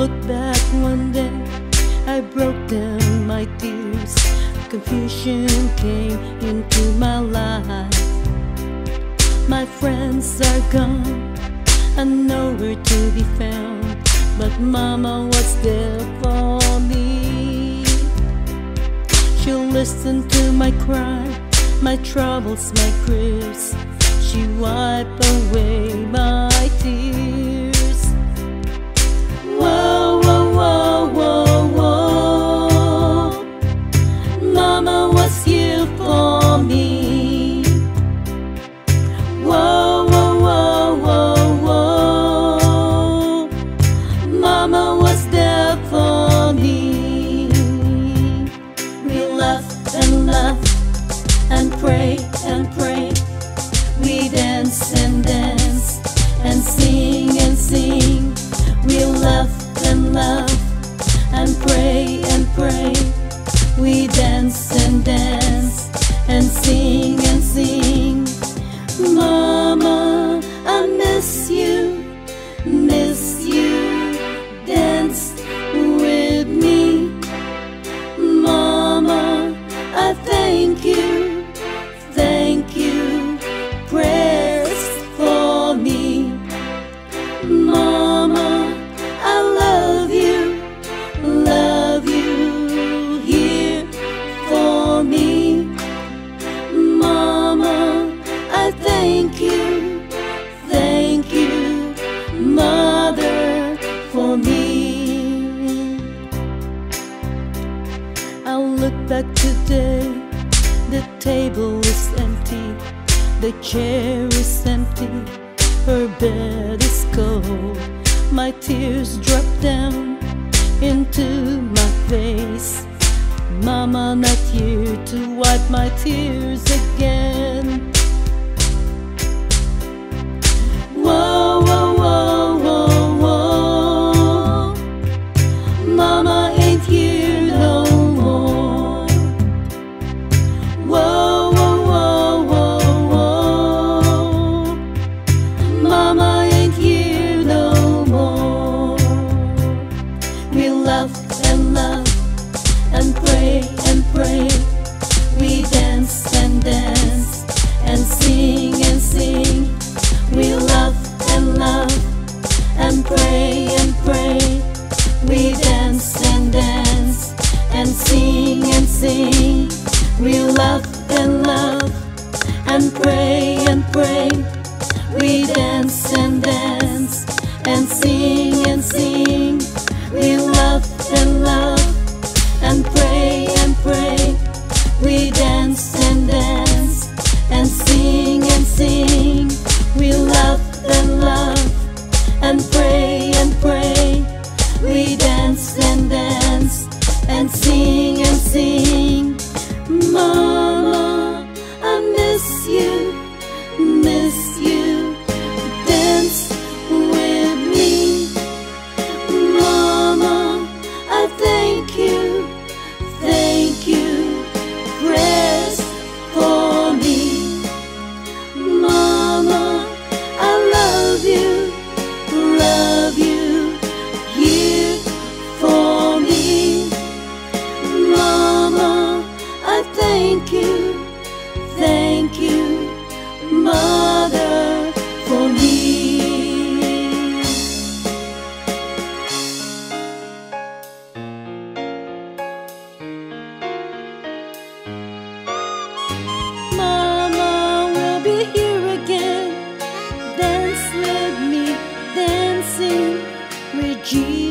look back one day, I broke down my tears. Confusion came into my life. My friends are gone and nowhere to be found, but Mama was there for me. She listened to my cry, my troubles, my griefs. She wiped away my tears. Whoa, whoa, whoa, whoa, whoa. Mama was here for me. Whoa, whoa, whoa, whoa, whoa. Mama was there for me. We laughed and laughed and pray and pray. We dance and dance and sing and sing. We laugh and laugh and pray and pray. We dance and dance and sing and sing. Mama, I miss you, miss you. Dance with me. Mama, I thank you, thank you. Prayers for me. Mama, I love you, here for me. Mama, I thank you, Mother, for me. I look back today, the table is empty. The chair is empty, her bed is cold. My tears drop down into my face. Mama not here to wipe my tears again. Whoa, whoa, whoa, whoa, whoa. Mama ain't here no more. Whoa, whoa, whoa, whoa. Mama ain't here no more. We laugh and laugh and pray and pray. We dance and dance and sing and sing. We laugh and laugh and pray and pray. We dance and dance and sing and sing. We laugh and laugh and pray and pray. We dance and dance and sing and sing. We laugh and laugh and pray and pray. We dance and dance and sing and sing. We laugh and laugh and pray and pray. We dance and dance and sing and sing. Mama, I miss you, miss you. Dance with me. Mama, I thank you, prayers for me. Mama, I love you, here for me. Mama, I thank you, Mother, for me. Mama will be here again. Dance with me, dancing with Jesus.